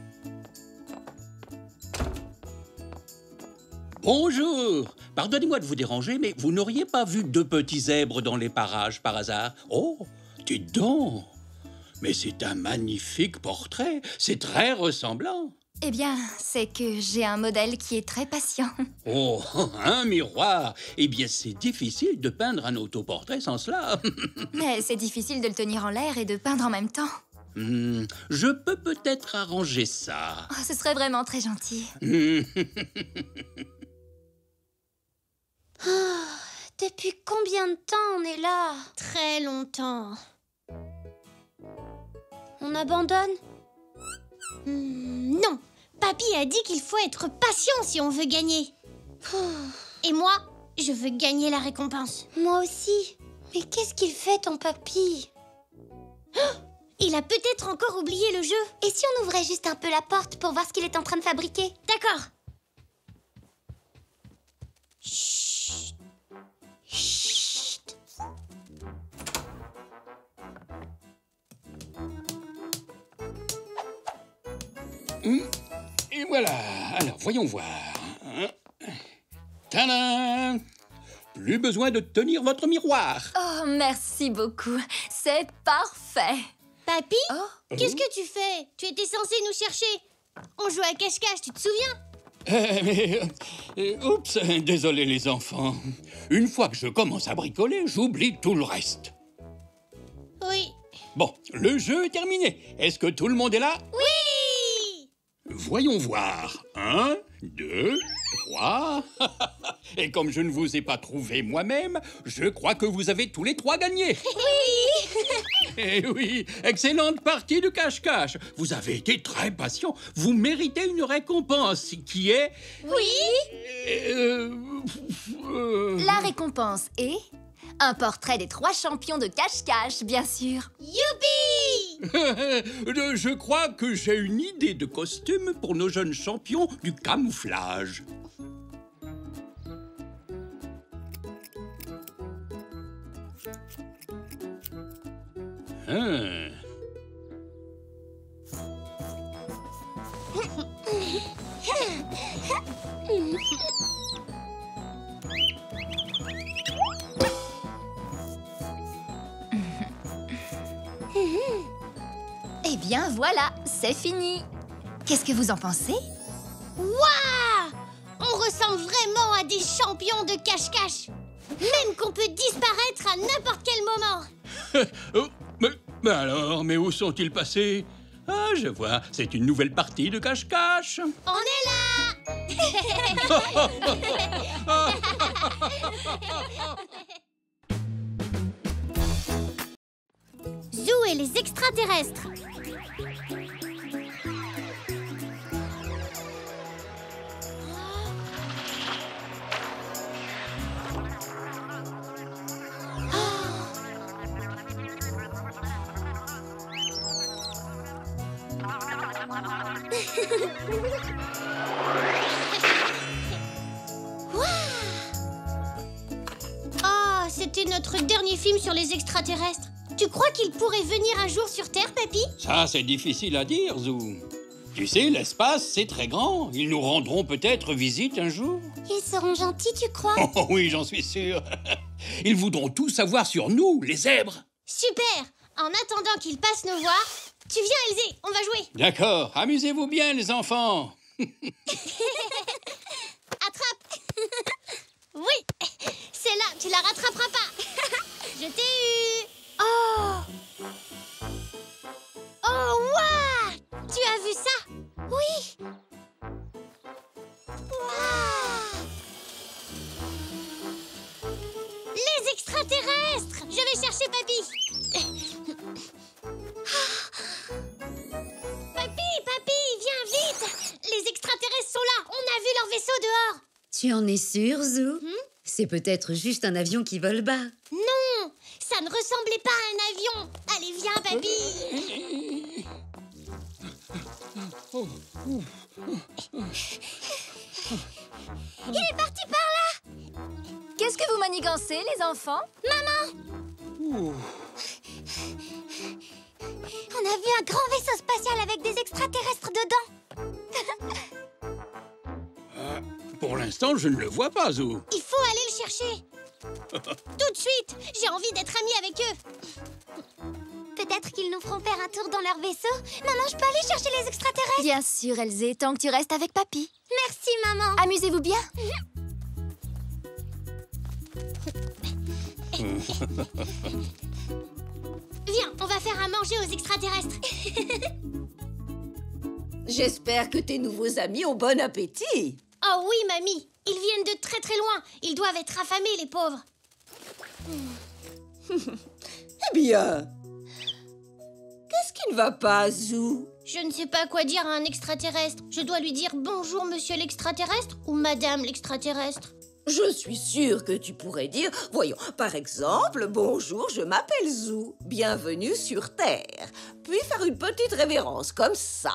Bonjour! Pardonnez-moi de vous déranger, mais vous n'auriez pas vu deux petits zèbres dans les parages par hasard? Oh, dites donc! Mais c'est un magnifique portrait, c'est très ressemblant. Eh bien, c'est que j'ai un modèle qui est très patient. Oh, un miroir! Eh bien, c'est difficile de peindre un autoportrait sans cela. Mais c'est difficile de le tenir en l'air et de peindre en même temps. Hmm, je peux peut-être arranger ça. Oh, ce serait vraiment très gentil. Oh, depuis combien de temps on est là? Très longtemps. On abandonne? Hmm, non. Papy a dit qu'il faut être patient si on veut gagner. Et moi, je veux gagner la récompense. Moi aussi. Mais qu'est-ce qu'il fait, ton papy? Oh, il a peut-être encore oublié le jeu. Et si on ouvrait juste un peu la porte pour voir ce qu'il est en train de fabriquer? D'accord. Chut. Chut. Et voilà. Alors, voyons voir. Tadam! Plus besoin de tenir votre miroir. Oh, merci beaucoup. C'est parfait. Papy, oh. qu'est-ce que tu fais? Tu étais censé nous chercher. On joue à cache-cache, tu te souviens? Euh, mais, euh, oups, désolé les enfants. Une fois que je commence à bricoler, j'oublie tout le reste. Oui. Bon, le jeu est terminé. Est-ce que tout le monde est là? Oui! Voyons voir. Un, deux, trois. Et comme je ne vous ai pas trouvé moi-même, je crois que vous avez tous les trois gagné. Oui. Eh oui, excellente partie de cache-cache. Vous avez été très patient. Vous méritez une récompense qui est... Oui. Euh, euh... La récompense est... un portrait des trois champions de cache-cache, bien sûr. Youpi! Je crois que j'ai une idée de costume pour nos jeunes champions du camouflage. Hein. Eh bien, voilà, c'est fini. Qu'est-ce que vous en pensez? Waouh! On ressemble vraiment à des champions de cache-cache. Même qu'on peut disparaître à n'importe quel moment. Oh, mais, mais alors, mais où sont-ils passés? Ah, je vois, c'est une nouvelle partie de cache-cache. On est là! Zou et les extraterrestres. Oh, c'était notre dernier film sur les extraterrestres. Tu crois qu'ils pourraient venir un jour sur Terre, Papy? Ça, c'est difficile à dire, Zou. Tu sais, l'espace, c'est très grand. Ils nous rendront peut-être visite un jour. Ils seront gentils, tu crois? Oh oui, j'en suis sûr. Ils voudront tout savoir sur nous, les zèbres. Super! En attendant qu'ils passent nous voir, tu viens, Elzé, on va jouer. D'accord, amusez-vous bien, les enfants. Attrape! Oui, c'est là, tu la rattraperas pas. Je t'ai eu. Oh! Oh, waouh! Tu as vu ça? Oui! Waouh! Les extraterrestres! Je vais chercher Papy. Papy, Papy, viens vite! Les extraterrestres sont là. On a vu leur vaisseau dehors. Tu en es sûre, Zou? Hmm? C'est peut-être juste un avion qui vole bas. Non, ça ne ressemblait pas à un avion. Allez, viens, Papy. Il est parti par là. Qu'est-ce que vous manigancez, les enfants? Maman! On a vu un grand vaisseau spatial avec des extraterrestres dedans. Euh, pour l'instant, je ne le vois pas, Zou. Il faut aller le chercher. Tout de suite. J'ai envie d'être amie avec eux. Peut-être qu'ils nous feront faire un tour dans leur vaisseau. Maman, je peux aller chercher les extraterrestres? Bien sûr, Elzé, tant que tu restes avec Papy. Merci, maman. Amusez-vous bien. Viens, on va faire à manger aux extraterrestres. J'espère que tes nouveaux amis ont bon appétit. Oh oui, mamie. Ils viennent de très très loin. Ils doivent être affamés, les pauvres. Eh bien, qu'est-ce qui ne va pas, Zou? Je ne sais pas quoi dire à un extraterrestre. Je dois lui dire bonjour, monsieur l'extraterrestre ou madame l'extraterrestre? Je suis sûre que tu pourrais dire, voyons, par exemple, bonjour, je m'appelle Zou, bienvenue sur Terre. Puis faire une petite révérence comme ça.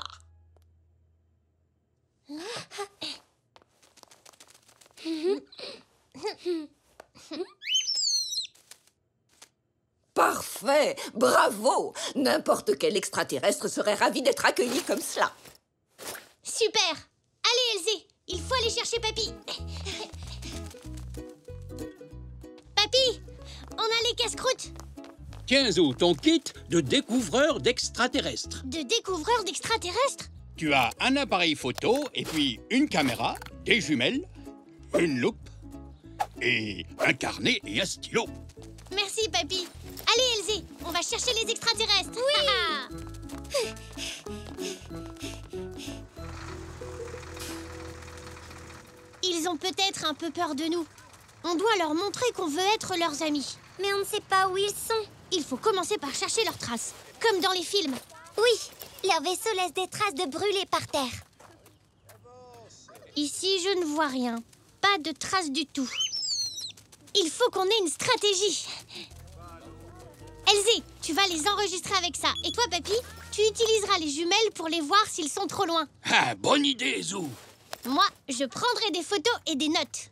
Parfait, bravo. N'importe quel extraterrestre serait ravi d'être accueilli comme cela. Super. Allez, Elzé, il faut aller chercher Papy. Papy, on a les casse-croûtes. Tiens, Zou, ton kit de découvreur d'extraterrestres. De découvreur d'extraterrestres? Tu as un appareil photo et puis une caméra, des jumelles, une loupe et un carnet et un stylo. Merci, Papy. Allez, Elzé, on va chercher les extraterrestres. Oui. Ils Ils ont peut-être un peu peur de nous. On doit leur montrer qu'on veut être leurs amis. Mais on ne sait pas où ils sont. Il faut commencer par chercher leurs traces, comme dans les films. Oui, leur vaisseau laisse des traces de brûlés par terre. Ici, je ne vois rien. Pas de traces du tout. Il faut qu'on ait une stratégie. Elsie, tu vas les enregistrer avec ça. Et toi, Papy, tu utiliseras les jumelles pour les voir s'ils sont trop loin. Ah, bonne idée, Zou. Moi, je prendrai des photos et des notes.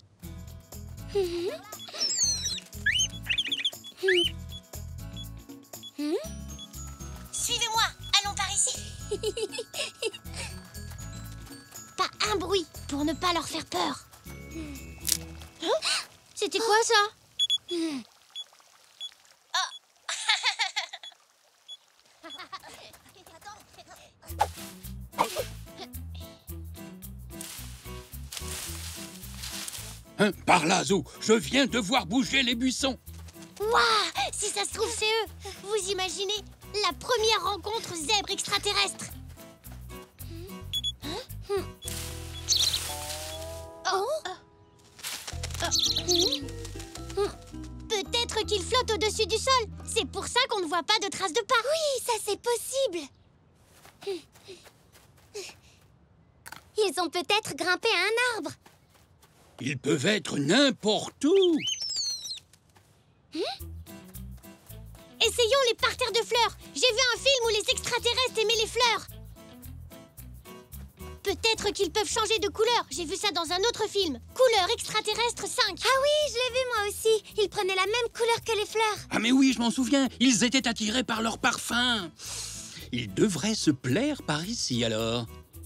Suivez-moi, allons par ici. Pas un bruit pour ne pas leur faire peur. Hein? C'était quoi ça? Hein, par là, Zou, je viens de voir bouger les buissons. Waouh! Si ça se trouve, c'est eux. Vous imaginez la première rencontre zèbre extraterrestre? Hein? Oh! Peut-être qu'ils flottent au-dessus du sol. C'est pour ça qu'on ne voit pas de traces de pas. Oui, ça c'est possible. Ils ont peut-être grimpé à un arbre. Ils peuvent être n'importe où. Essayons les parterres de fleurs. J'ai vu un film où les extraterrestres aimaient les fleurs. Peut-être qu'ils peuvent changer de couleur. J'ai vu ça dans un autre film. Couleur extraterrestre cinq. Ah oui, je l'ai vu moi aussi. Ils prenaient la même couleur que les fleurs. Ah mais oui, je m'en souviens. Ils étaient attirés par leur parfum. Ils devraient se plaire par ici, alors.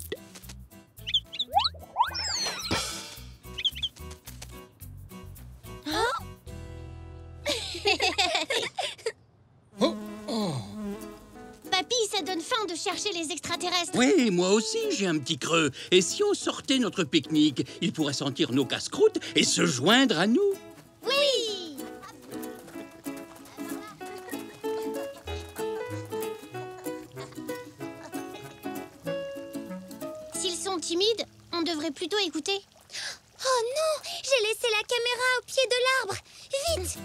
Oh, oh. Papy, ça donne faim de chercher les extraterrestres. Oui, moi aussi, j'ai un petit creux. Et si on sortait notre pique-nique, ils pourraient sentir nos casse-croûtes et se joindre à nous. Oui! S'ils sont timides, on devrait plutôt écouter. Oh non! J'ai laissé la caméra au pied de l'arbre. Vite!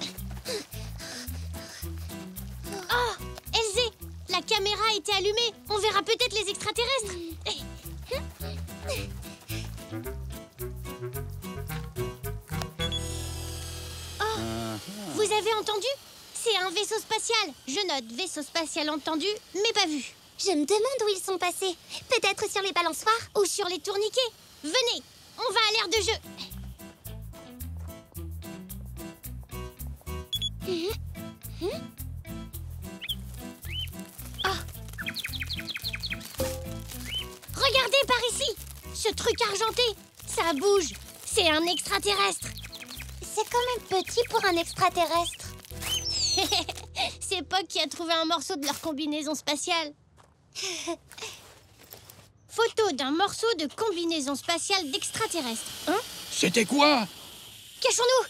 Oh! Elsie! La caméra a été allumée. On verra peut-être les extraterrestres. Oh! Vous avez entendu? C'est un vaisseau spatial. Je note vaisseau spatial entendu, mais pas vu. Je me demande où ils sont passés. Peut-être sur les balançoires? Ou sur les tourniquets. Venez, on va à l'aire de jeu. Mmh. Mmh. Regardez par ici! Ce truc argenté, ça bouge. C'est un extraterrestre. C'est quand même petit pour un extraterrestre. C'est Puck qui a trouvé un morceau de leur combinaison spatiale. Photo d'un morceau de combinaison spatiale d'extraterrestre. Hein? C'était quoi? Cachons-nous!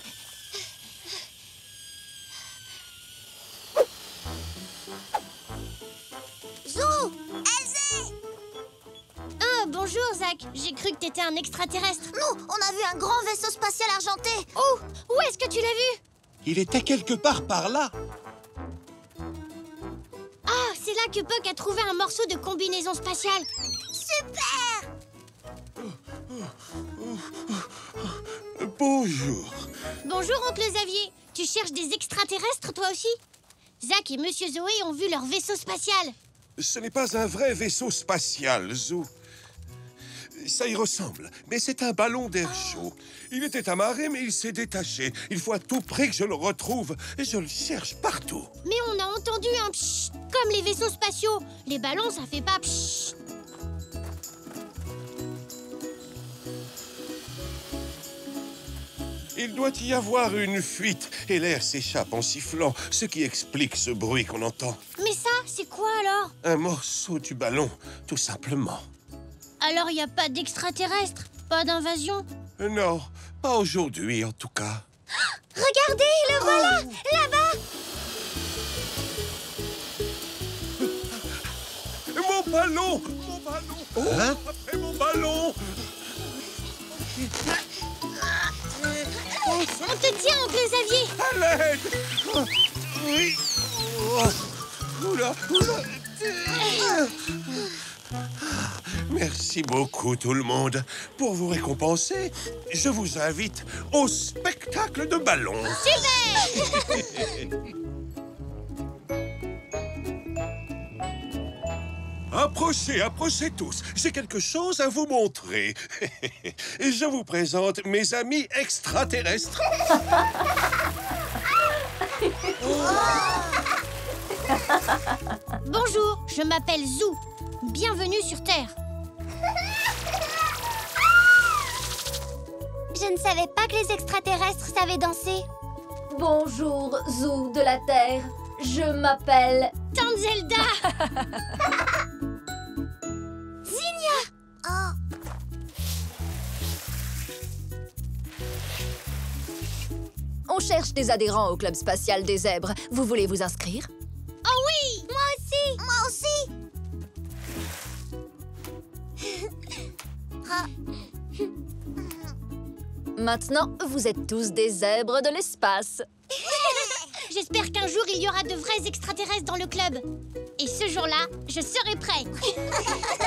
Zou! Elsie! Ah, bonjour, Zach. J'ai cru que t'étais un extraterrestre. Nous, on a vu un grand vaisseau spatial argenté. Oh! Où est-ce que tu l'as vu? Il était quelque part par là. Ah, c'est là que Puck a trouvé un morceau de combinaison spatiale. Super! Bonjour. Bonjour, oncle Xavier. Tu cherches des extraterrestres, toi aussi? Zach et Monsieur Zoé ont vu leur vaisseau spatial. Ce n'est pas un vrai vaisseau spatial, Zou. Ça y ressemble, mais c'est un ballon d'air chaud. Il était amarré, mais il s'est détaché. Il faut à tout prix que je le retrouve, et je le cherche partout. Mais on a entendu un pshhh, comme les vaisseaux spatiaux. Les ballons, ça fait pas pshhh. Il doit y avoir une fuite, et l'air s'échappe en sifflant, ce qui explique ce bruit qu'on entend. Mais ça, c'est quoi alors? Un morceau du ballon, tout simplement. Alors il n'y a pas d'extraterrestres? Pas d'invasion? Non, pas aujourd'hui en tout cas. Regardez, le voilà! Là-bas! Mon ballon! Mon ballon! Hein? Après mon ballon! On te tient, oncle Xavier. À l'aide! Oh, oui! Oh, oula, oula. Merci beaucoup, tout le monde. Pour vous récompenser, je vous invite au spectacle de ballons. Super! Approchez, approchez tous. J'ai quelque chose à vous montrer. Je vous présente mes amis extraterrestres. Bonjour, je m'appelle Zou. Bienvenue sur Terre. Je ne savais pas que les extraterrestres savaient danser. Bonjour, Zou de la Terre. Je m'appelle... Tante Zelda. Zinnia! Oh. On cherche des adhérents au club spatial des zèbres. Vous voulez vous inscrire? Oh oui! Moi aussi! Moi aussi! Ah. Maintenant, vous êtes tous des zèbres de l'espace. J'espère qu'un jour, il y aura de vrais extraterrestres dans le club. Et ce jour-là, je serai prêt.